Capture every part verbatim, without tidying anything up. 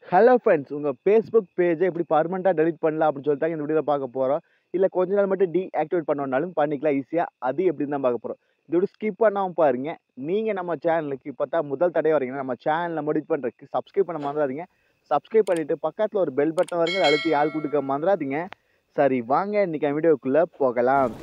Hello friends, உங்க Facebook பேஜ எப்படி பெர்மனன்ட்டா டெலீட் பண்ணலாம் அப்படின்னு சொல்லிட்டு தான் இந்த வீடியோல பார்க்க போறோம். இல்ல கொஞ்ச நாள் மட்டும் டீஆக்டிவேட் பண்ணணும்னாலும் பண்ணிக்கலாம் ஈஸியா. அது எப்படின்னு தான் பார்க்க போறோம். இதோட ஸ்கிப் பண்ணாம பாருங்க. நீங்க நம்ம சேனலுக்கு இப்போ தான் முதல் தடவையா வரீங்கன்னா, நம்ம சேனல மோடிஃபை பண்றதுக்கு சப்ஸ்கிரைப் பண்ண மறந்துறாதீங்க. சப்ஸ்கிரைப் பண்ணிட்டு பக்கத்துல ஒரு பெல் பட்டன் வருங்க. அத அழுத்தி ஆல் குடுக்க மறந்துறாதீங்க. சரி வாங்க இன்னைக்கு வீடியோக்குள்ள போகலாம்.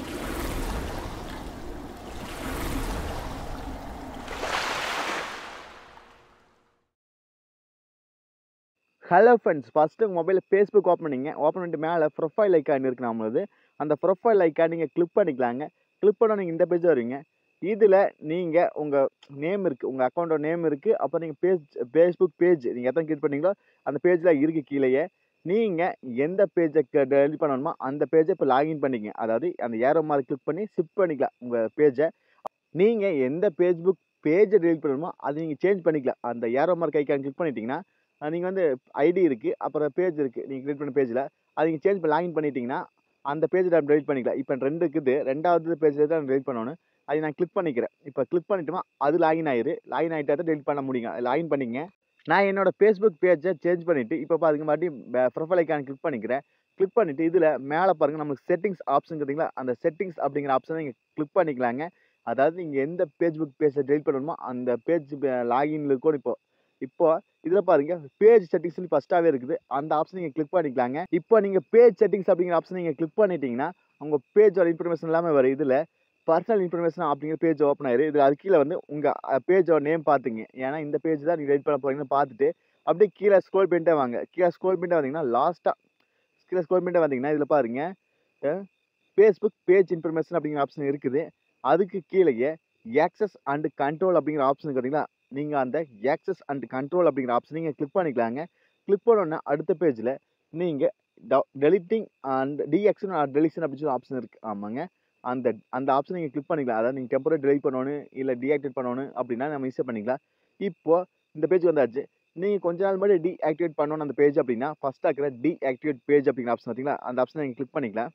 ஹலோ ஃப்ரெண்ட்ஸ், ஃபர்ஸ்ட்டு உங்க மொபைல்ல Facebook ஓப்பன் பண்ணிங்க. ஓப்பன் பண்ணிட்டு மேல ப்ரொஃபைல் ஐகான் இருக்கு நம்மளது. அந்த ப்ரொஃபைல் ஐகான் நீங்க கிளிக் பண்ணிக்கலாங்க. கிளிக் பண்ணா நீங்க இந்த பேஜ் வருவீங்க. இதுல நீங்க உங்க நேம் இருக்கு. உங்க அக்கவுண்டோட நேம் இருக்கு. அப்புறம் நீங்க பேஜ் Facebook பேஜ் நீங்க எத்தன கிளிக் பண்ணீங்களோ அந்த பேஜ்ல இருக்கு கீழயே. நீங்க எந்த பேஜ க டெலீட் பண்ணணுமோ அந்த பேஜ இப்ப லாகின் பண்ணிக்கங்க. அதாவது அந்த ஏரோ மார்க் கிளிக் பண்ணி ஷிஃப்ட் பண்ணிக்கலாம் உங்க பேஜ. நீங்க எந்த Facebook பேஜ டெலீட் பண்ணணுமோ அத நீங்க சேஞ்ச் பண்ணிக்கலாம். அந்த ஏரோ மார்க் ஐகான் கிளிக் பண்ணிட்டீங்கன்னா, அ நீங்க வந்து ஐடி இருக்கு. அப்புறம் பேஜ் இருக்கு. நீங்க கிரியேட் பண்ண பேஜ்ல. அத நீங்க சேஞ்ச் பண்ணி லாகின் பண்ணிட்டீங்கன்னா, அந்த பேஜ நம்ம டெலீட் பண்ணிக்கலாம். இப்ப ரெண்டு இருக்குது. ரெண்டாவது பேஜ்ல தான் டெலீட் பண்ணணும். அத நான் கிளிக் பண்ணிக்கிறேன். இப்ப கிளிக் பண்ணிட்டோமா, அது லாகின் ஆயிரு. லாகின் ஆயிட்டா தான் டெலீட் பண்ண முடியுங்க. லாகின் பண்ணிக்கங்க. நான் என்னோட Facebook பேஜ சேஞ்ச் பண்ணிட்டு, இப்ப பாருங்க மறுபடியும் ப ப்ரொஃபைல் ஐகான் கிளிக் பண்ணிக்கிறேன். கிளிக் பண்ணிட்டு இதுல மேல பாருங்க நமக்கு செட்டிங்ஸ் ஆப்ஷன் இருக்குதுங்களா? அந்த செட்டிங்ஸ் அப்படிங்கிற ஆப்ஷன நீங்க கிளிக் பண்ணிக்கலாங்க. அதாவது நீங்க எந்த Facebook பேஜ டெலீட் பண்ணணுமோ அந்த பேஜ் ப லாகின்ல இருக்கணும் இப்போ. இப்போ இதுல பாருங்க பேஜ் செட்டிங்ஸ்ன்னு ஃபர்ஸ்ட்டாவே இருக்குது. அந்த ஆப்ஷன் நீங்க கிளிக் பண்ணிக்கலாங்க. இப்போ நீங்க பேஜ் செட்டிங்ஸ் அப்படிங்கிற ஆப்ஷன் நீங்க கிளிக் பண்ணிட்டீங்கன்னா, உங்க பேஜோட இன்ஃபர்மேஷன் எல்லாமே வரும். இதுல பர்சனல் இன்ஃபர்மேஷன் அப்படிங்கிற பேஜ் ஓப்பன் ஆயிரும். இதுல அது கீழ வந்து உங்க அ பேஜோட நேம் பாத்துங்க. ஏன்னா இந்த பேஜ் தான் நீங்க டெலீட் பண்ண போறீங்கன்னு பாத்துட்டு, அப்படியே கீழ ஸ்க்ரோல் பண்ணிட்டே வாங்க. கீழ ஸ்க்ரோல் பண்ணிட்டே வந்தீங்கன்னா, லாஸ்ட்டா கீழ ஸ்க்ரோல் பண்ணிட்டே வந்தீங்கன்னா, இதுல பாருங்க அ Facebook பேஜ் இன்ஃபர்மேஷன் அப்படிங்கிற ஆப்ஷன் இருக்குது. அதுக்கு கீழயே ஆக்சஸ் அண்ட் கண்ட்ரோல் அப்படிங்கிற ஆப்ஷன் இருக்கு பார்த்தீங்களா? நீங்க அந்த ஆக்சஸ் அண்ட் கண்ட்ரோல் அப்படிங்கிற ஆப்ஷன் நீங்க கிளிக் பண்ணிக்கலாங்க. கிளிக் பண்ணோனே அடுத்த பேஜ்ல நீங்க ட deleting and deactivation or deletion அப்படின்னு சொல்லி ஆப்ஷன் இருக்கு. ஆமாங்க. அந்த அந்த ஆப்ஷன் நீங்க கிளிக் பண்ணிக்கலாம். அதாவது நீங்க டெம்பரரி டெலீட் பண்ணணும், இல்ல டீஆக்டிவேட் பண்ணணும் அப்படின்னா நம்ம ஈஸியா பண்ணிக்கலாம். இப்போ இந்த பேஜ் வந்தாச்சு. நீங்க கொஞ்ச நாள் முன்னாடி டீஆக்டிவேட் பண்ணணும் அந்த பேஜ் அப்படின்னா, ஃபர்ஸ்ட்டா இருக்கிற டீஆக்டிவேட் பேஜ் அப்படிங்கிற ஆப்ஷன் பார்த்தீங்களா? அந்த ஆப்ஷன நீங்க கிளிக் பண்ணிக்கலாம்.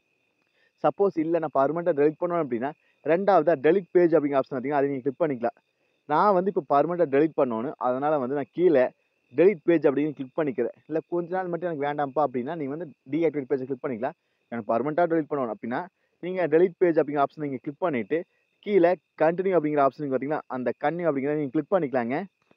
சப்போஸ் இல்ல நான் பெர்மனன்ட்டா டெலீட் பண்ணணும் அப்படின்னா, ரெண்டாவதா டெலீட் பேஜ் அப்படிங்கிற ஆப்ஷன் பார்த்தீங்கன்னா, அத நீங்க கிளிக் பண்ணிக்கலாம். நான் வந்து இப்போ பெர்மனன்ட்டா டெலீட் பண்ணணும். அதனால வந்து நான் கீழ டெலீட் பேஜ் அப்படின்னு கிளிக் பண்ணிக்கிறேன். இல்ல கொஞ்ச நாள் மட்டும் எனக்கு வேண்டாம்ப்பா அப்படின்னா, நீங்க வந்து டீஆக்டிவேட் பேஜ கிளிக் பண்ணிக்கலாம். எனக்கு பெர்மனன்ட்டா டெலீட் பண்ணணும் அப்படின்னா, நீங்க டெலீட் பேஜ் அப்படிங்கிற ஆப்ஷன் நீங்க கிளிக் பண்ணிட்டு, கீழ கன்டின்யூ அப்படிங்கிற ஆப்ஷன் இருக்கு பார்த்தீங்களா? அந்த கன்டின்யூ அப்படிங்கிறத நீங்க கிளிக் பண்ணிக்கலாங்க.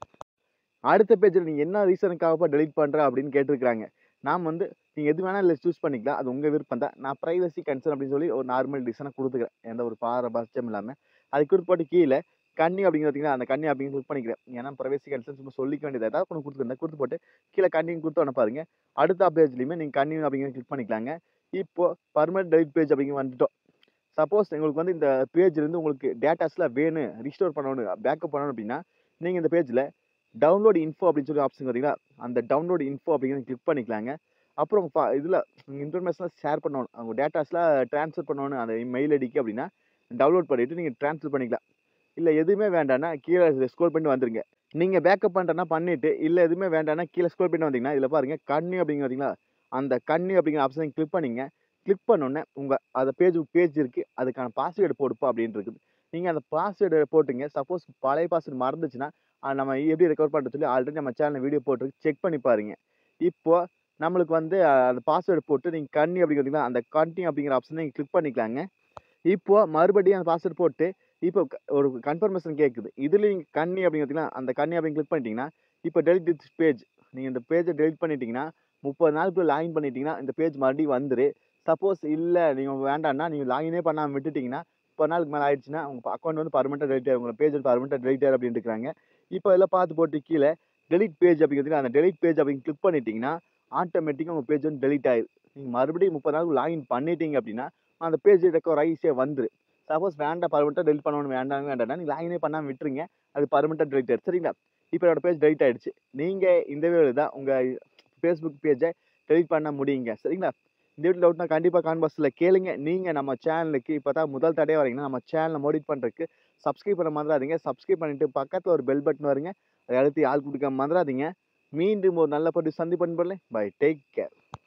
அடுத்த பேஜ்ல நீங்க என்ன ரீசனுக்காகப்பா டெலீட் பண்ற அப்படின்னு கேட்டிருக்காங்க. நாம் வந்து நீங்க எது வேணா இதுல சூஸ் பண்ணிக்கலாம். அது உங்க விருப்பம் தான். நான் பிரைவசி கன்சர்ன் அப்படின்னு சொல்லி ஒரு நார்மல் ரீசன குடுத்துக்கிறேன். எந்த ஒரு பாரபட்சம் இல்லாம. அதுக்கு பிற்பாடு கீழ கன்டின்யூ அப்படிங்கிறது பார்த்தீங்களா, அந்த கன்டின்யூ அப்படின்னு கிளிக் பண்ணிக்கிறேன். ஏன்னா பிரைவசி கன்சர்ன் சும்மா சொல்லிக்க வேண்டியது ஏதாவது ஒண்ணு குடுத்துருந்தேன். குடுத்து போட்டு கீழ கன்டின்யூ குடுத்தோன பாருங்க. அடுத்த பேஜ்லயுமே நீங்க கன்டின்யூ அப்படிங்கிறத கிளிக் பண்ணிக்கலாங்க. இப்போ பெர்மனன்ட் டெலீட் பேஜ் அப்படிங்க வந்துட்டோம். சப்போஸ் உங்களுக்கு வந்து இந்த பேஜ்ல இருந்து உங்களுக்கு டேட்டாஸ்லாம் வேணும், ரிஸ்டோர் பண்ணணும், பேக்கப் பண்ணணும் அப்படின்னா, நீங்க இந்த பேஜ்ல டவுன்லோட் இன்ஃபோ அப்படின்னு சொல்லி ஆப்ஷன் பார்த்தீங்களா? அந்த டவுன்லோட் இன்ஃபோ அப்படிங்கிறத கிளிக் பண்ணிக்கலாங்க. அப்புறம் ப இதுல இன்ஃபர்மேஷன்லாம் ஷேர் பண்ணணும். உங்க டேட்டாஸ்லாம் ட்ரான்ஸ்ஃபர் பண்ணணும் அந்த மெயில் ஐடிக்கு அப்படின்னா, டவுன்லோட் பண்ணிட்டு நீங்க ட்ரான்ஸ்ஃபர் பண்ணிக்கலாம். இல்ல எதுவுமே வேண்டான்னா, கீழ ஸ்க்ரோல் பண்ணி வந்துருங்க. நீங்க பேக்கப் பண்றேன்னா பண்ணிட்டு, இல்ல எதுவுமே வேண்டான்னா கீழ ஸ்க்ரோல் பண்ணி வந்தீங்கன்னா, இதுல பாருங்க கன்டின்யூ அப்படிங்க பார்த்தீங்களா? அந்த கன்டின்யூ அப்படிங்கிற ஆப்ஷன கிளிக் பண்ணீங்க. கிளிக் பண்ணோனே உங்க அந்த பேஜ் பேஜ் இருக்கு. அதுக்கான பாஸ்வேர்டு போடுப்பா அப்படின்னு இருக்குது. நீங்க அந்த பாஸ்வேர்ட போட்டுங்க. சப்போஸ் பழைய பாஸ்வேர்ட் மறந்துச்சுன்னா, அ நம்ம எப்படி ரெக்கவர் பண்றது சொல்லி ஆல்ரெடி நம்ம சேனல்ல வீடியோ போட்டுருக்கு. செக் பண்ணி பாருங்க. இப்போ நம்மளுக்கு வந்து அ அந்த பாஸ்வேர்ட் போட்டு நீங்க கன்டின்யூ அப்படிங்க பார்த்தீங்களா? அந்த கன்டின்யூ அப்படிங்கிற ஆப்ஷன நீங்க கிளிக் பண்ணிக்கலாங்க. இப்போ மறுபடியும் அந்த பாஸ்வேர்ட் போட்டு, இப்போ க ஒரு கன்ஃபர்மேஷன் கேட்குது. இதுல நீங்க கன்னி அப்படின்னு பார்த்தீங்கன்னா, அந்த கன்னி அப்படின்னு கிளிக் பண்ணிட்டீங்கன்னா, இப்போ டெலிட் திஸ் பேஜ். நீங்க இந்த பேஜ டெலிட் பண்ணிட்டீங்கன்னா, முப்பது நாளுக்குள்ள லாகின் பண்ணிட்டீங்கன்னா, இந்த பேஜ் மறுபடியும் வந்துரு. சப்போஸ் இல்ல நீங்க வேண்டான்னா, நீங்க லாகினே பண்ணாம விட்டுட்டீங்கன்னா, முப்பது நாளுக்கு மேல ஆயிடுச்சுன்னா, உங்க அக்கவுண்ட் வந்து பெர்மனன்ட்டா டெலிட் ஆயிரும். உங்க பேஜ் பெர்மனன்ட்டா டெலிட் ஆயிரும் அப்படின்னு இருக்கிறாங்க. இப்போ இதெல்லாம் பார்த்து போட்டு கீழ டெலிட் பேஜ் அப்படிங்கிறதுக்கு அந்த டெலிட் பேஜ் அப்படின்னு கிளிக் பண்ணிட்டீங்கன்னா, ஆட்டோமேட்டிக்கா உங்க பேஜ் வந்து டெலிட் ஆயிரும். நீங்க மறுபடியும் முப்பது நாளுக்கு லாகின் பண்ணிட்டீங்க அப்படின்னா, அந்த பேஜ் ரெக்கவர் ஆகி ஈஸியா வந்துரும். சப்போஸ் வேண்டாம் பெர்மனன்ட்டா டெலிட் பண்ணணும் வேண்டாம் வேண்டாம்னா, நீங்க லாகினே பண்ணாம விட்டுருங்க. அது பெர்மனன்ட்டா டெலிட் ஆயிடும். சரிங்களா? இப்ப என்னோட பேஜ் டெலிட் ஆயிடுச்சு. நீங்க இந்த வேல தான் உங்க Facebook பேஜ டெலிட் பண்ண முடியுங்க. சரிங்களா? இந்த வீடியோ டவுட்னா கண்டிப்பா கமெண்ட் பாக்ஸ்ல கேளுங்க. நீங்க நம்ம சேனலுக்கு இப்ப தான் முதல் தடவையா வரீங்கன்னா, நம்ம சேனல மோடிஃபை பண்றதுக்கு சப்ஸ்கிரைப் பண்ண மறந்துறாதீங்க. சப்ஸ்கிரைப் பண்ணிட்டு பக்கத்துல ஒரு பெல் பட்டன் வருங்க. அத அழுத்தி ஆல் குடுக்க மறந்துறாதீங்க. மீண்டும் ஒரு நல்ல பதிவு சந்திப்போம் நண்பர்களே. பை. Take care.